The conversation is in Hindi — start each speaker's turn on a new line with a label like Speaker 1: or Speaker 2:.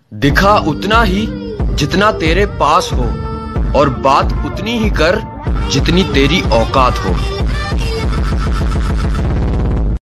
Speaker 1: दिखा उतना ही जितना तेरे पास हो और बात उतनी ही कर जितनी तेरी औकात हो।